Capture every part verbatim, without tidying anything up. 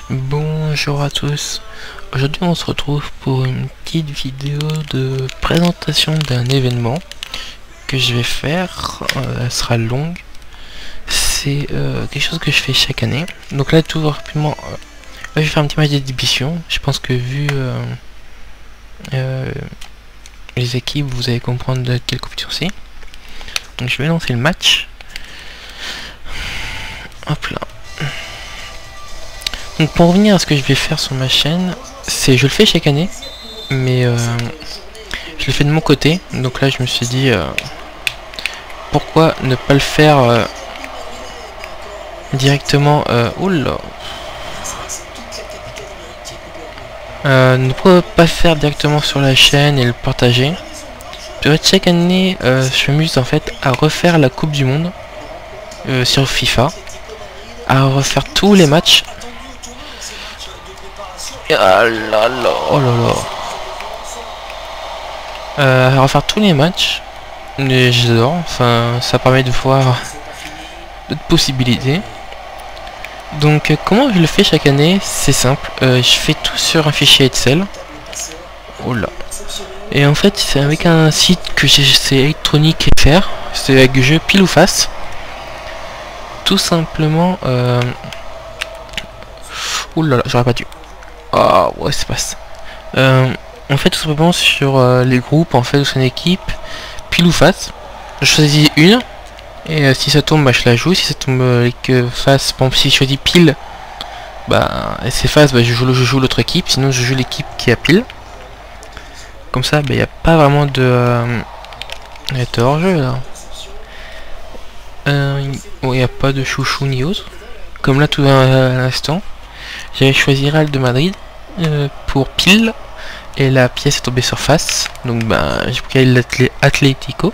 Bonjour à tous, aujourd'hui on se retrouve pour une petite vidéo de présentation d'un événement que je vais faire, euh, elle sera longue, c'est euh, quelque chose que je fais chaque année. Donc là tout rapidement, euh, je vais faire un petit match d'exhibition, je pense que vu euh, euh, les équipes vous allez comprendre de quelle compétition c'est. Donc je vais lancer le match, hop là. Donc pour revenir à ce que je vais faire sur ma chaîne, c'est je le fais chaque année, mais euh, je le fais de mon côté. Donc là je me suis dit euh, pourquoi ne pas le faire euh, directement. Euh, oula, euh, ne pourquoi pas le faire directement sur la chaîne et le partager. En fait, chaque année, euh, je m'amuse en fait à refaire la Coupe du Monde euh, sur FIFA, à refaire tous les matchs. Ah là là, oh là là. Euh, à refaire tous les matchs. Et j'adore, enfin ça permet de voir d'autres possibilités. Donc euh, comment je le fais chaque année? C'est simple, euh, je fais tout sur un fichier Excel. Oh là. Et en fait c'est avec un site que c'est Electronic F R, c'est avec le jeu Pile ou Face. Tout simplement euh... ouh là là, j'aurais pas dû. Ah ouais, c'est pas ça. Euh, en fait tout simplement sur euh, les groupes en fait, c'est une équipe pile ou face. Je choisis une et euh, si ça tombe bah, je la joue. Si ça tombe euh, que face, bon si je choisis pile, bah et c'est face, bah, je joue je joue l'autre équipe. Sinon je joue l'équipe qui a pile. Comme ça il bah, n'y a pas vraiment de euh, de hors jeu là. Euh, il n'y a pas de chouchou ni autre. Comme là tout à l'instant j'avais choisi Real de Madrid euh, pour pile. Et la pièce est tombée sur face, donc bah j'ai pris l'Atlético.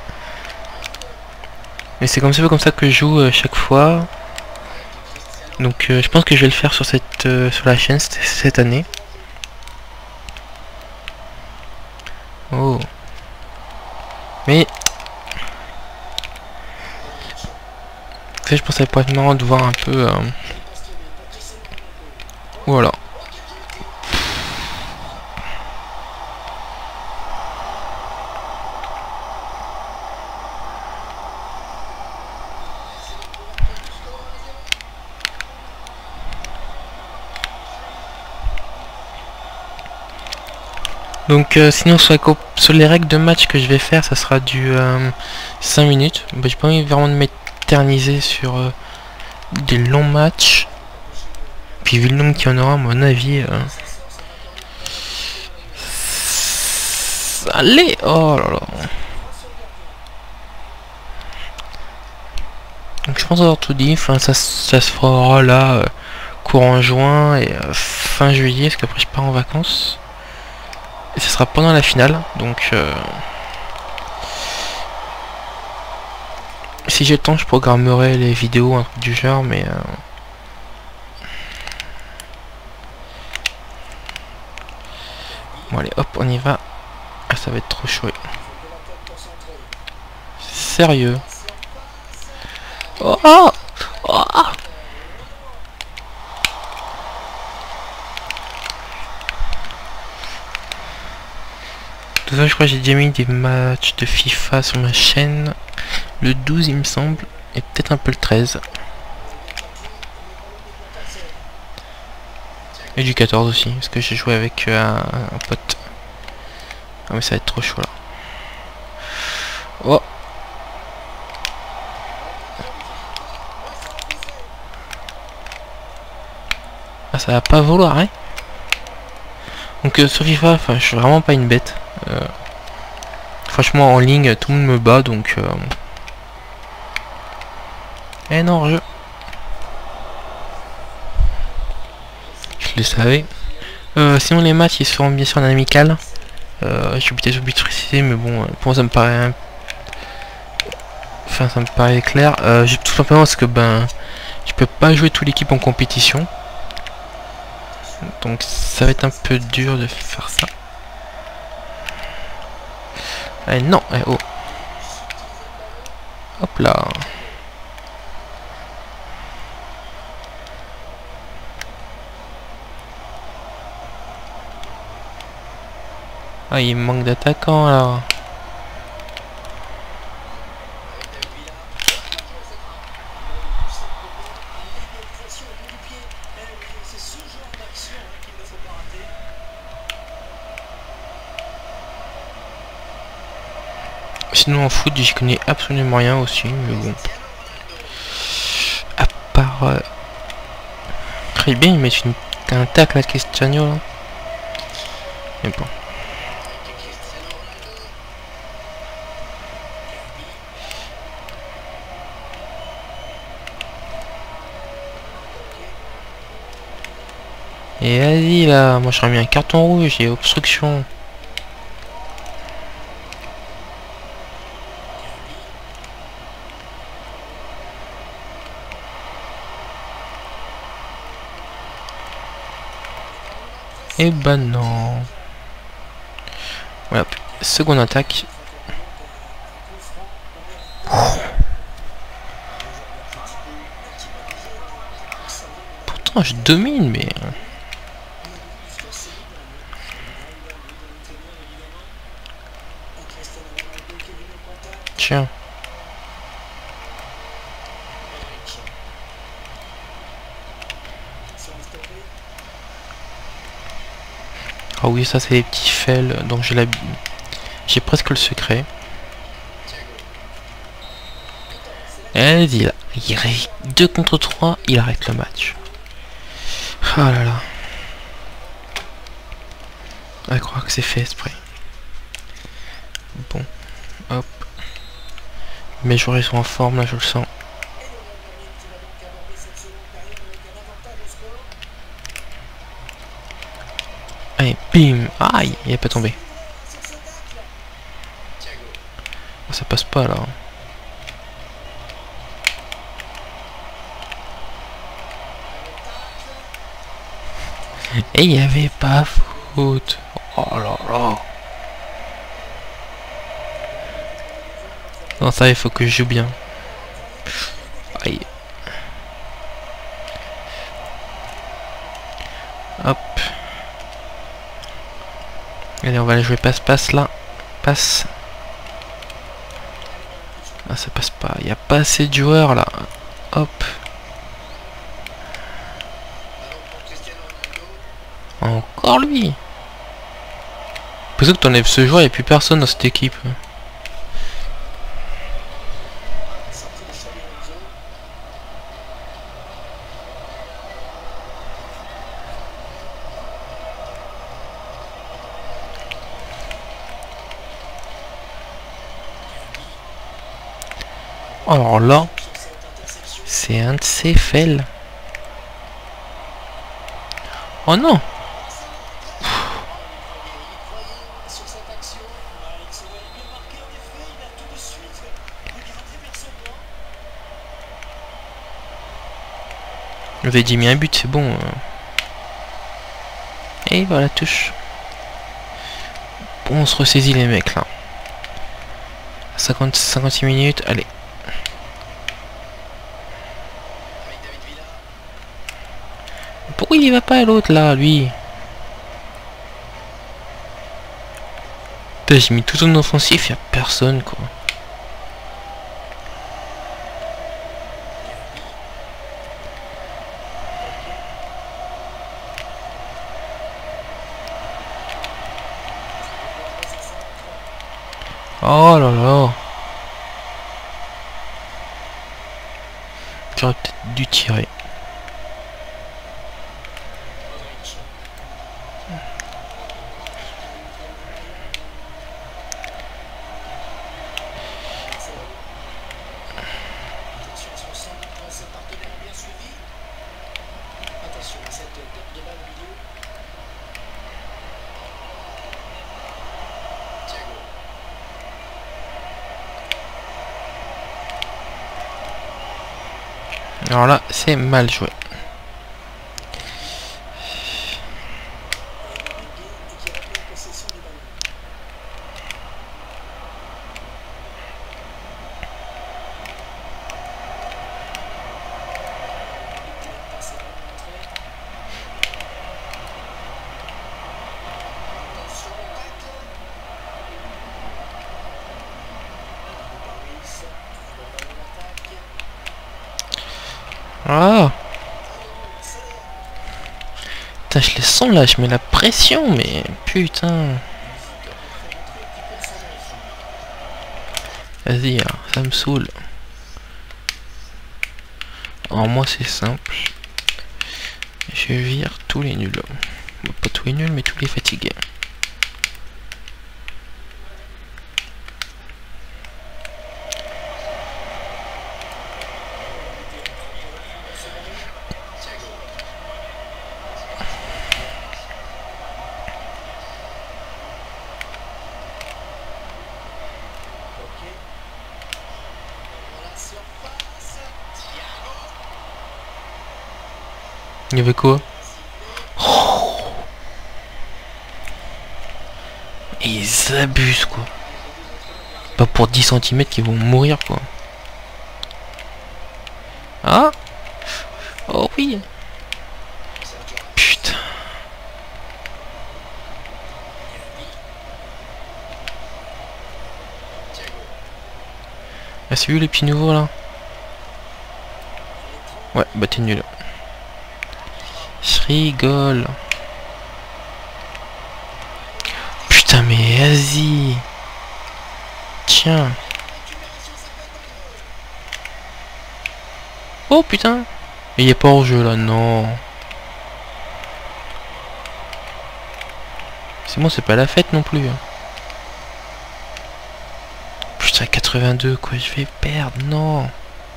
Et c'est comme ça, comme ça que je joue euh, chaque fois. Donc euh, je pense que je vais le faire sur cette euh, sur la chaîne cette année. Oh. Mais ça, je pense que ça pourrait être marrant de voir un peu. Euh... Voilà. Donc euh, sinon sur, la sur les règles de match que je vais faire, ça sera du euh, cinq minutes. Bah, j'ai pas envie vraiment de m'éterniser sur euh, des longs matchs. Puis vu le nombre qu'il y en aura, à mon avis... Euh... Allez, oh là là. Donc je pense avoir tout dit, enfin ça, ça se fera là, euh, courant juin et euh, fin juillet, parce qu'après je pars en vacances. Et ce sera pendant la finale, donc euh, si j'ai le temps je programmerai les vidéos, un truc du genre, mais euh, bon allez hop on y va. Ah, ça va être trop chaud. Sérieux. Oh, oh, oh. De toute façon, je crois que j'ai déjà mis des matchs de FIFA sur ma chaîne. Le douze il me semble, et peut-être un peu le treize. Et du quatorze aussi, parce que j'ai joué avec euh, un, un pote. Ah mais ça va être trop chaud là. Oh. Ah ça va pas vouloir hein. Donc euh, sur FIFA, enfin je suis vraiment pas une bête. Euh, franchement en ligne tout le monde me bat donc euh... Eh non je Je le savais. Euh, sinon les matchs ils seront bien sûr en amical. Euh, je suis peut-être obligé de préciser mais bon pour moi ça me paraît un... Enfin ça me paraît clair. Euh, tout simplement parce que ben je peux pas jouer toute l'équipe en compétition. Donc ça va être un peu dur de faire ça. Eh non, eh oh. Hop là. Ah, il manque d'attaquants là. Sinon en foot j'y connais absolument rien aussi, mais bon. À part... Euh... Très bien, ils mettent une... un tacle à Cristiano là. Mais bon. Et vas-y là, moi j'aurais mis un carton rouge et obstruction. Et bah non. Voilà, seconde attaque. Pourtant je domine mais... Tiens. Ah oui, ça c'est des petits fails, donc j'ai la... j'ai presque le secret. Vas-y là, il reste deux contre trois, il arrête le match. Oh là là. À croire que c'est fait exprès. Bon, hop. Mes joueurs ils sont en forme là, je le sens. Allez, bim. Aïe, il est pas tombé. Oh, ça passe pas là. Et il y avait pas faute. Oh là là. Non, ça il faut que je joue bien. Aïe. Hop. Allez, on va aller jouer passe-passe là. Passe. Ah, ça passe pas. Il n'y a pas assez de joueurs là. Hop. Encore lui. Plutôt que t'enlèves ce joueur, il n'y a plus personne dans cette équipe. Alors là, c'est un de ces fails. Oh non! Vous avez dit mis un but, c'est bon. Et voilà, touche. Bon, on se ressaisit les mecs là. cinquante, cinquante-six minutes, allez. Pourquoi il va pas à l'autre là, lui? J'ai mis tout en offensif, il n'y a personne quoi. Oh là là. J'aurais peut-être dû tirer. Alors là, c'est mal joué. Ah. Putain, je les sens là, je mets la pression, mais putain. Vas-y, hein, ça me saoule. Alors moi c'est simple. Je vire tous les nuls. Bon, pas tous les nuls, mais tous les fatigués. Il y avait quoi? Oh, ils abusent quoi. Pas pour dix centimètres qu'ils vont mourir quoi. Ah. Oh oui. Putain. Ah, c'est vu les petits nouveaux là? Ouais, bah t'es nul. Je rigole. Putain mais vas-y. Tiens. Oh putain. Il est pas hors jeu là, non. C'est bon, c'est pas la fête non plus. Putain, quatre-vingt-deux quoi, je vais perdre, non.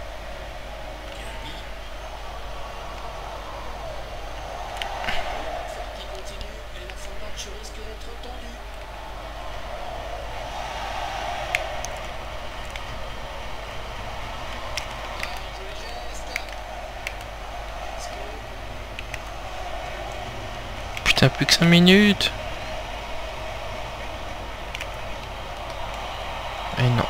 Putain, plus que cinq minutes. Et non.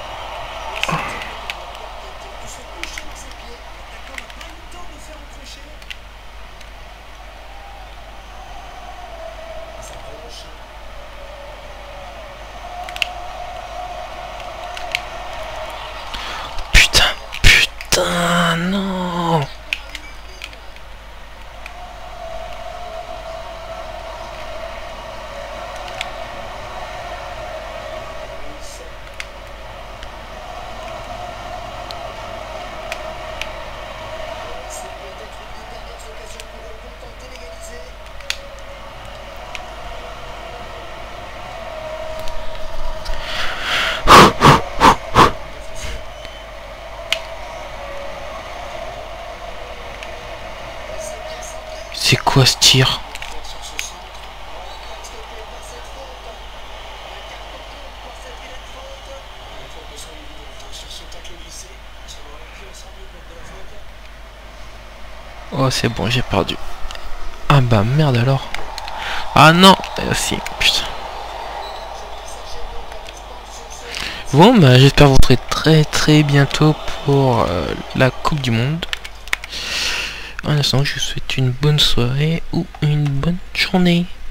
Putain, putain, non. C'est quoi ce tir? Oh c'est bon, j'ai perdu. Ah bah merde alors. Ah non, si, putain. Bon bah j'espère vous retrouver très très bientôt pour euh, la Coupe du Monde. En instant, je vous souhaite une bonne soirée ou une bonne journée.